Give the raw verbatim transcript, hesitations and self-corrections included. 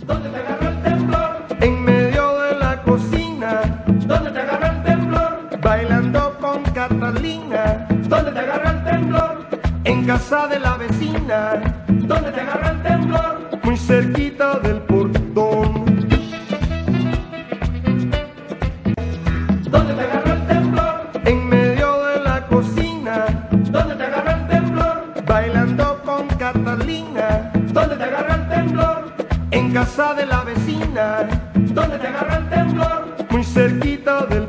¿Dónde te agarró el temblor? En medio de la cocina, ¿Dónde te agarró el temblor? bailando con Catalina. ¿Dónde te agarró el temblor? En casa de la vecina, ¿Dónde te agarró el temblor? muy cerquita del portón. ¿Dónde te agarró el temblor? En medio de la cocina, ¿Dónde te agarró el temblor? bailando con Catalina. ¿Dónde te agarró el temblor? En casa de la vecina, ¿Dónde te agarró el temblor? muy cerquita del